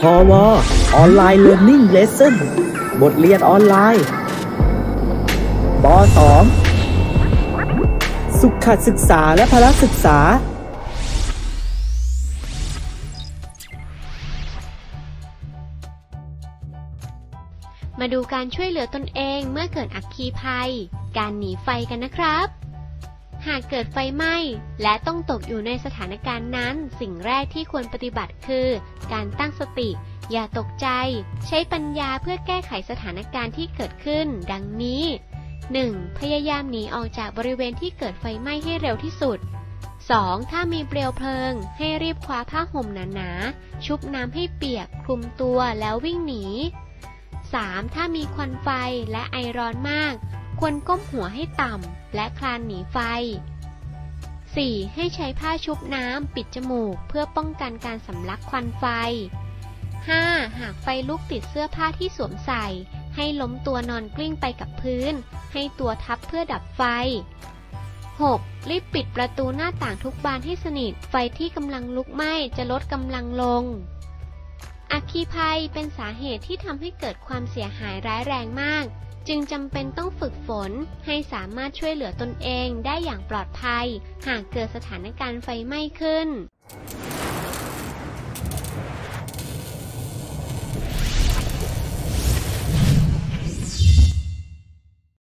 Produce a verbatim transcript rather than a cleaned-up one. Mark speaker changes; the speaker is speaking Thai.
Speaker 1: พวออนไลน์เรียนนิ่งเลสเซ่นบทเรียนออนไลน์ป สอง สุขศึกษาและพละศึกษา
Speaker 2: มาดูการช่วยเหลือตนเองเมื่อเกิดอัคคีภัยการหนีไฟกันนะครับหากเกิดไฟไหม้และต้องตกอยู่ในสถานการณ์นั้นสิ่งแรกที่ควรปฏิบัติคือการตั้งสติอย่าตกใจใช้ปัญญาเพื่อแก้ไขสถานการณ์ที่เกิดขึ้นดังนี้ หนึ่ง พยายามหนีออกจากบริเวณที่เกิดไฟไหม้ให้เร็วที่สุด สอง ถ้ามีเปลวเพลิงให้รีบคว้าผ้าห่มหนาๆชุบน้ำให้เปียกคลุมตัวแล้ววิ่งหนีสาม ถ้ามีควันไฟและไอร้อนมากควรก้มหัวให้ต่ำและคลานหนีไฟ สี่ ให้ใช้ผ้าชุบน้ำปิดจมูกเพื่อป้องกันการสำลักควันไฟ ห้า หากไฟลุกติดเสื้อผ้าที่สวมใส่ให้ล้มตัวนอนกลิ้งไปกับพื้นให้ตัวทับเพื่อดับไฟ หก รีบปิดประตูหน้าต่างทุกบานให้สนิทไฟที่กำลังลุกไหม้จะลดกำลังลงอัคคีภัยเป็นสาเหตุที่ทำให้เกิดความเสียหายร้ายแรงมากจึงจำเป็นต้องฝึกฝนให้สามารถช่วยเหลือตนเองได้อย่างปลอดภัยหากเกิดสถานการณ์ไฟไหม้ขึ้น